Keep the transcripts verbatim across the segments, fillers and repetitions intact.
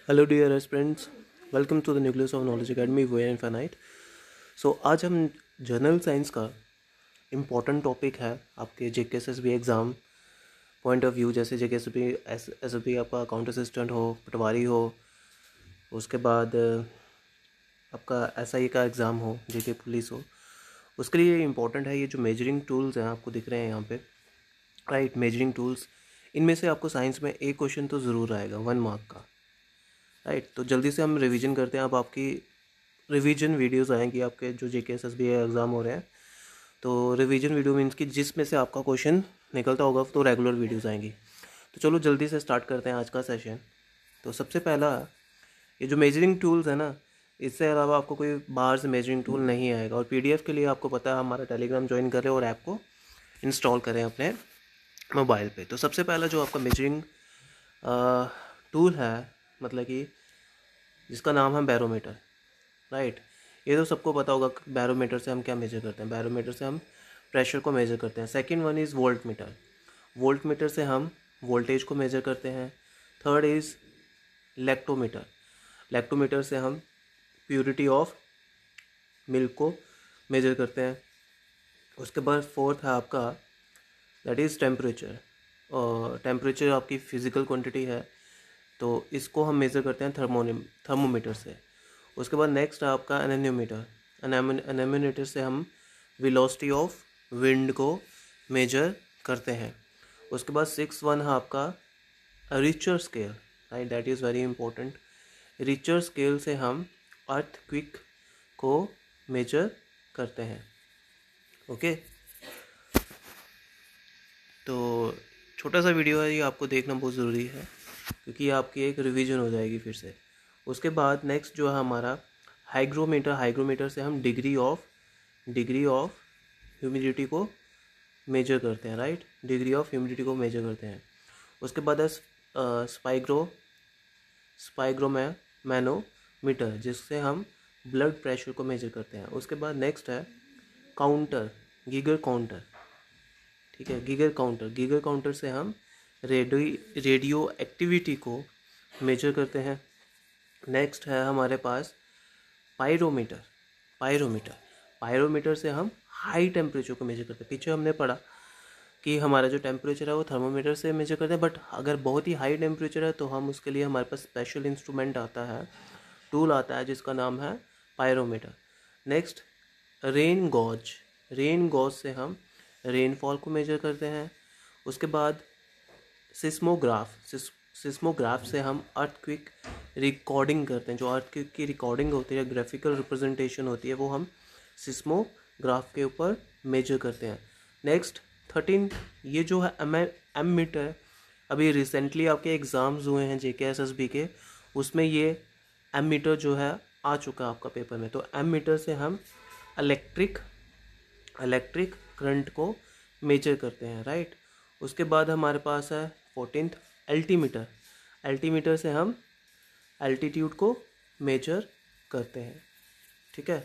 Hello dear friends, welcome to the nucleus of knowledge academy way infinite. So आज हम general science का important topic है आपके J K S S B exam point of view. जैसे J K S B S S B आपका account assistant हो, पटवारी हो, उसके बाद आपका एस आई का एग्ज़ाम हो, जे के पुलिस हो, उसके लिए इम्पॉर्टेंट है ये जो मेजरिंग टूल्स हैं आपको दिख रहे हैं यहाँ पे, राइट। मेजरिंग टूल्स, इनमें से आपको साइंस में एक क्वेश्चन तो ज़रूर आएगा वन मार्क का, राइट। तो जल्दी से हम रिवीजन करते हैं। अब आपकी रिवीजन वीडियोस आएंगी आपके जो जे K S S B exam हो रहे हैं। तो रिवीजन वीडियो मीन्स कि जिसमें से आपका क्वेश्चन निकलता होगा तो रेगुलर वीडियोस आएंगी। तो चलो जल्दी से स्टार्ट करते हैं आज का सेशन। तो सबसे पहला, ये जो मेजरिंग टूल्स है ना, इससे अलावा आपको कोई बाहर से मेजरिंग टूल नहीं आएगा। और पीडीएफ के लिए आपको पता है हमारा टेलीग्राम ज्वाइन करें और ऐप को इंस्टॉल करें अपने मोबाइल पे। तो सबसे पहला जो आपका मेजरिंग टूल है, मतलब कि जिसका नाम है बैरोमीटर, राइट। ये तो सबको पता होगा बैरोमीटर से हम क्या मेजर करते हैं। बैरोमीटर से हम प्रेशर को मेजर करते हैं। Second one is voltmeter. Voltmeter से हम वोल्टेज को मेजर करते हैं। Third is lactometer. लैक्टोमीटर से हम प्योरिटी ऑफ मिल्क को मेजर करते हैं। उसके बाद फोर्थ है आपका दैट इज़ टेम्परेचर। और टेम्परेचर आपकी फिज़िकल क्वांटिटी है, तो इसको हम मेज़र करते हैं थर्मोनी थर्मोमीटर से। उसके बाद नेक्स्ट है आपका एनेमोमीटर। एनेमोमीटर से हम वेलोसिटी ऑफ विंड को मेजर करते हैं। उसके बाद सिक्स वन है आपका Richter scale, right, that is very important. Richter scale से हम अर्थक्वेक को मेजर करते हैं। ओके, तो छोटा सा वीडियो है, ये आपको देखना बहुत ज़रूरी है क्योंकि आपकी एक रिवीजन हो जाएगी फिर से। उसके बाद नेक्स्ट जो है हमारा हाइग्रोमीटर। हाइग्रोमीटर से हम degree of degree of humidity को मेजर करते हैं, राइट। डिग्री ऑफ ह्यूमिडिटी को मेजर करते हैं। उसके बाद है स्पाइग्रो स्पाइग्रोमै मैनोमीटर, जिससे हम ब्लड प्रेशर को मेजर करते हैं। उसके बाद नेक्स्ट है काउंटर, गीगर काउंटर, ठीक है। गीगर काउंटर गीगर काउंटर से हम रेडियो रेडियो एक्टिविटी को मेजर करते हैं। नेक्स्ट है हमारे पास पायरोमीटर। पायरोमीटर पायरोमीटर से हम हाई टेम्परेचर को मेजर करते हैं। पीछे हमने पढ़ा कि हमारा जो टेम्परेचर है वो थर्मोमीटर से मेजर करते हैं, बट अगर बहुत ही हाई टेम्परेचर है तो हम उसके लिए हमारे पास स्पेशल इंस्ट्रूमेंट आता है, टूल आता है, जिसका नाम है pyrometer. Next rain gauge. Rain gauge से हम रेनफॉल को मेजर करते हैं। उसके बाद सिस्मोग्राफ। सिस्मोग्राफ से हम अर्थक्वेक रिकॉर्डिंग करते हैं। जो अर्थक्वेक की रिकॉर्डिंग होती है, ग्राफिकल रिप्रेजेंटेशन होती है, वो हम सिस्मोग्राफ के ऊपर मेजर करते हैं। नेक्स्ट थर्टीन, ये जो है एम एम मीटर। अभी रिसेंटली आपके एग्ज़ाम्स हुए हैं जे के एस एस बी के, उसमें ये एम मीटर जो है आ चुका है आपका पेपर में। तो एम मीटर से हम इलेक्ट्रिक इलेक्ट्रिक करंट को मेजर करते हैं, राइट। उसके बाद हमारे पास है फोर्टीन्थ एल्टीमीटर। एल्टीमीटर से हम एल्टीट्यूड को मेजर करते हैं, ठीक है।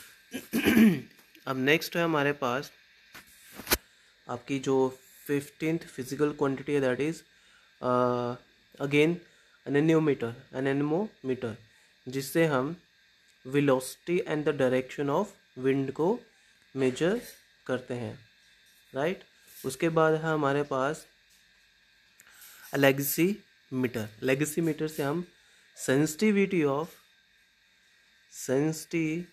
अब नेक्स्ट है हमारे पास आपकी जो फिफ्टींथ फिजिकल क्वांटिटी है, that is again anemometer. Anemometer जिससे हम velocity and the direction of wind को मेजर करते हैं, राइट। उसके बाद है हमारे पास लेगेसी मीटर। लेगेसी मीटर से हम sensitivity of sensitivity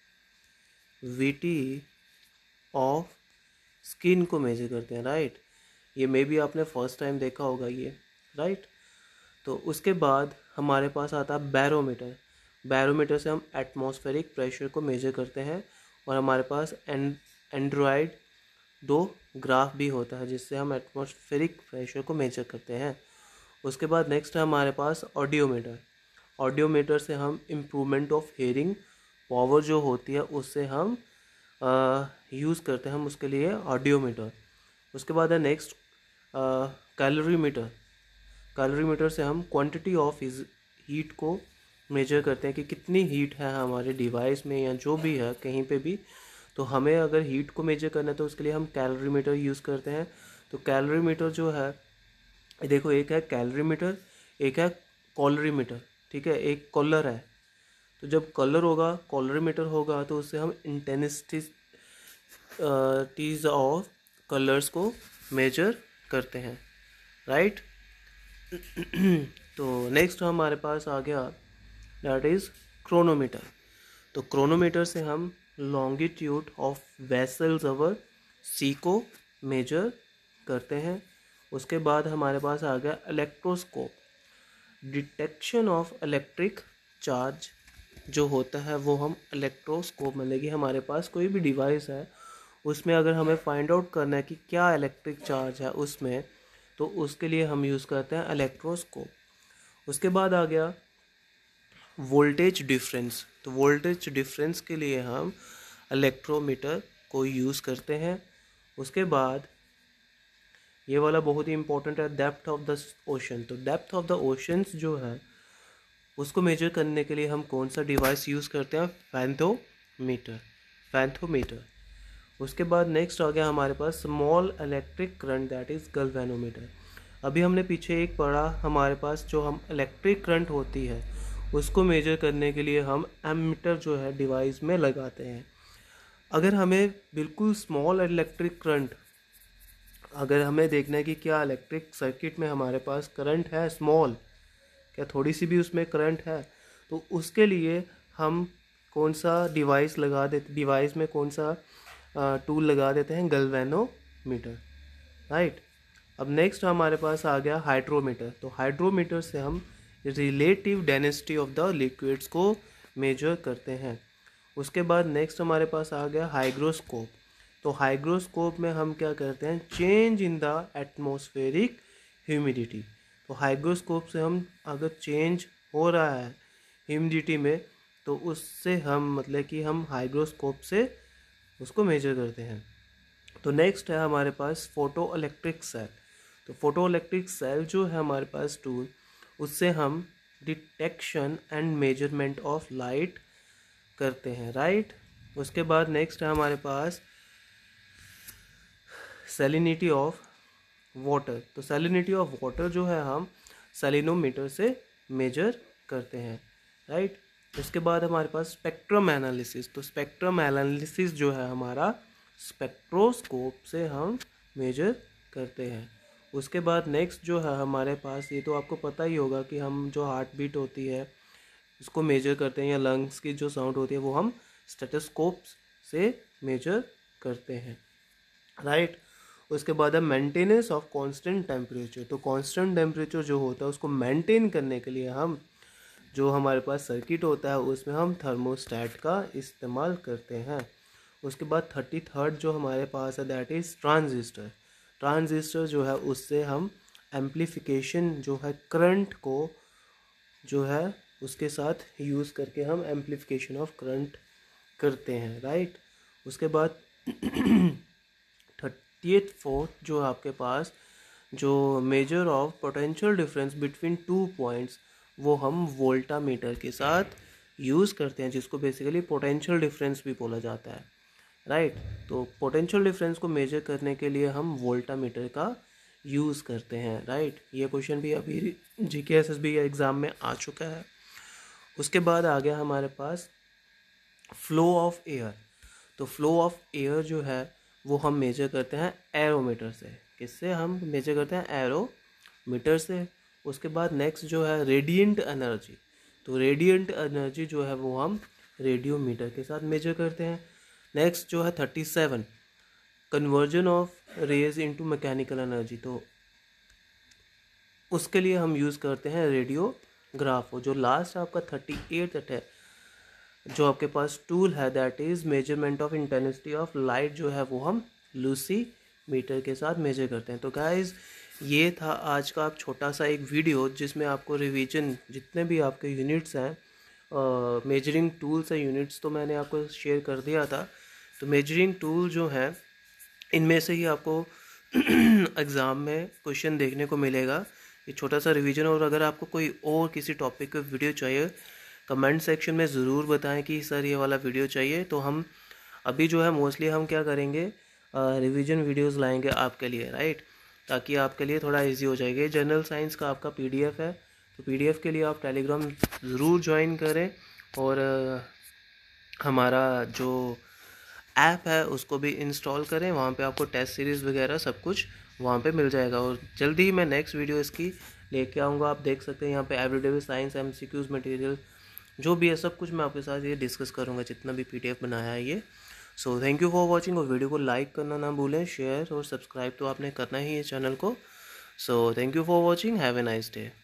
of skin को मेजर करते हैं, राइट। ये मे भी आपने फर्स्ट टाइम देखा होगा ये, राइट। तो उसके बाद हमारे पास आता है बैरोमीटर। बैरोमीटर से हम एटमॉस्फेरिक प्रेशर को मेजर करते हैं। और हमारे पास एंड एंड्रॉयड दो ग्राफ भी होता है जिससे हम एटमॉस्फेरिक प्रेशर को मेजर करते हैं। उसके बाद नेक्स्ट है हमारे पास ऑडियोमीटर। ऑडियोमीटर से हम इम्प्रूवमेंट ऑफ हेयरिंग पावर जो होती है उससे हम यूज़ करते हैं हम उसके लिए ऑडियोमीटर। उसके बाद है नेक्स्ट कैलोरीमीटर। कैलोरीमीटर से हम क्वांटिटी ऑफ हीट को मेजर करते हैं कि कितनी हीट है हमारे डिवाइस में या जो भी है कहीं पे भी। तो हमें अगर हीट को मेजर करना है तो उसके लिए हम कैलोरीमीटर यूज़ करते हैं। तो कैलोरीमीटर जो है, देखो, एक है कैलोरीमीटर, एक है कैलोरीमीटर। ठीक है, एक कलर है, तो जब कलर होगा, कॉलरीमीटर होगा, तो उससे हम इंटेंसिटीज ऑफ कलर्स को मेजर करते हैं, राइट। तो नेक्स्ट हमारे पास आ गया दैट इज़ क्रोनोमीटर। तो क्रोनोमीटर से हम longitude of vessels our sea को मेजर करते हैं। उसके बाद हमारे पास आ गया electroscope, detection of electric charge जो होता है वो हम इलेक्ट्रोस्कोप, मतलब कि हमारे पास कोई भी डिवाइस है उसमें अगर हमें फाइंड आउट करना है कि क्या इलेक्ट्रिक चार्ज है उसमें, तो उसके लिए हम यूज़ करते हैं इलेक्ट्रोस्कोप। उसके बाद आ गया वोल्टेज डिफरेंस। तो वोल्टेज डिफरेंस के लिए हम इलेक्ट्रोमीटर को यूज़ करते हैं। उसके बाद ये वाला बहुत ही इंपॉर्टेंट है, डेप्थ ऑफ द ओशन। तो डेप्थ ऑफ द ओशंस जो है उसको मेजर करने के लिए हम कौन सा डिवाइस यूज़ करते हैं, फैंथोमीटर, फैंथोमीटर। उसके बाद नेक्स्ट आ गया हमारे पास small electric current that is galvanometer. अभी हमने पीछे एक पढ़ा, हमारे पास जो हम इलेक्ट्रिक करंट होती है उसको मेजर करने के लिए हम एमीटर जो है डिवाइस में लगाते हैं। अगर हमें बिल्कुल स्मॉल इलेक्ट्रिक करंट, अगर हमें देखना है कि क्या इलेक्ट्रिक सर्किट में हमारे पास करंट है स्मॉल, क्या थोड़ी सी भी उसमें करंट है, तो उसके लिए हम कौन सा डिवाइस लगा देते, डिवाइस में कौन सा टूल लगा देते हैं, गैल्वेनोमीटर, राइट। अब नेक्स्ट हमारे पास आ गया हाइड्रोमीटर। तो हाइड्रोमीटर से हम relative density of the liquids को मेजर करते हैं। उसके बाद नेक्स्ट हमारे पास आ गया हाइग्रोस्कोप। तो हाइग्रोस्कोप में हम क्या करते हैं, change in the atmospheric humidity. तो हाइग्रोस्कोप से हम अगर चेंज हो रहा है ह्यूमिडिटी में, तो उससे हम मतलब कि हम हाइग्रोस्कोप से उसको मेजर करते हैं। तो नेक्स्ट है हमारे पास फोटो इलेक्ट्रिक सेल। तो फोटो इलेक्ट्रिक सेल जो है हमारे पास टूल, उससे हम detection and measurement of light करते हैं, राइट। उसके बाद नेक्स्ट है हमारे पास सैलिनिटी ऑफ वाटर। तो सैलिनिटी ऑफ वाटर जो है हम सैलिनोमीटर से मेजर करते हैं, राइट। उसके बाद हमारे पास स्पेक्ट्रम एनालिसिस। तो स्पेक्ट्रम एनालिसिस जो है हमारा स्पेक्ट्रोस्कोप से हम मेजर करते हैं। उसके बाद नेक्स्ट जो है हमारे पास, ये तो आपको पता ही होगा कि हम जो हार्ट बीट होती है उसको मेजर करते हैं, या लंग्स की जो साउंड होती है वो हम स्टेथोस्कोप से मेजर करते हैं, राइट। उसके बाद है मेंटेनेंस ऑफ कांस्टेंट टेम्परेचर। तो कांस्टेंट टेम्परेचर जो होता है उसको मेंटेन करने के लिए हम जो हमारे पास सर्किट होता है उसमें हम थर्मोस्टेट का इस्तेमाल करते हैं। उसके बाद थर्टी थर्ड जो हमारे पास है दैट इज़ ट्रांजिस्टर। ट्रांजिस्टर जो है उससे हम एम्प्लीफिकेशन जो है करंट को जो है उसके साथ यूज़ करके हम एम्प्लीफिकेशन ऑफ करंट करते हैं, राइट। उसके बाद थर्टीएथ फोर्थ जो आपके पास जो measure of potential difference between two points, वो हम वोल्टामीटर के साथ यूज़ करते हैं, जिसको बेसिकली पोटेंशियल डिफरेंस भी बोला जाता है, राइट। तो पोटेंशियल डिफरेंस को मेजर करने के लिए हम वोल्टामीटर का यूज़ करते हैं, राइट। ये क्वेश्चन भी अभी जी के एस एस बी एग्ज़ाम में आ चुका है। उसके बाद आ गया हमारे पास फ्लो ऑफ एयर। तो फ्लो ऑफ एयर जो है वो हम मेजर करते हैं एरोमीटर से। किससे हम मेजर करते हैं, एरोमीटर से। उसके बाद नेक्स्ट जो है रेडिएंट एनर्जी। तो रेडिएंट एनर्जी जो है वो हम रेडियोमीटर के साथ मेजर करते हैं। नेक्स्ट जो है thirty seven conversion of rays into mechanical energy. तो उसके लिए हम यूज़ करते हैं रेडियोग्राफ। जो लास्ट आपका थर्टी एट है जो आपके पास टूल है that is measurement of intensity of light, जो है वो हम लूसी मीटर के साथ मेजर करते हैं। तो गाइज ये था आज का आप छोटा सा एक वीडियो जिसमें आपको रिवीजन जितने भी आपके यूनिट्स हैं, मेजरिंग टूल्स हैं, यूनिट्स तो मैंने आपको शेयर कर दिया था। तो मेजरिंग टूल जो है इनमें से ही आपको एग्ज़ाम में क्वेश्चन देखने को मिलेगा। ये छोटा सा रिवीजन। और अगर आपको कोई और किसी टॉपिक का वीडियो चाहिए कमेंट सेक्शन में ज़रूर बताएं कि सर ये वाला वीडियो चाहिए। तो हम अभी जो है मोस्टली हम क्या करेंगे, रिवीजन वीडियोस लाएंगे आपके लिए, राइट, ताकि आपके लिए थोड़ा इजी हो जाएगा। जनरल साइंस का आपका पीडीएफ है, तो पीडीएफ के लिए आप टेलीग्राम ज़रूर ज्वाइन करें, और हमारा जो ऐप है उसको भी इंस्टॉल करें। वहाँ पे आपको टेस्ट सीरीज़ वगैरह सब कुछ वहाँ पे मिल जाएगा, और जल्दी ही मैं नेक्स्ट वीडियो इसकी लेके आऊँगा। आप देख सकते हैं यहाँ पे एवरीडे साइंस, एमसीक्यूज, मटेरियल जो भी है सब कुछ मैं आपके साथ ये डिस्कस करूँगा, जितना भी पीडीएफ बनाया है ये। So thank you for watching, और वीडियो को लाइक करना ना भूलें, शेयर और सब्सक्राइब तो आपने करना ही है चैनल को। So thank you for watching, have a nice day.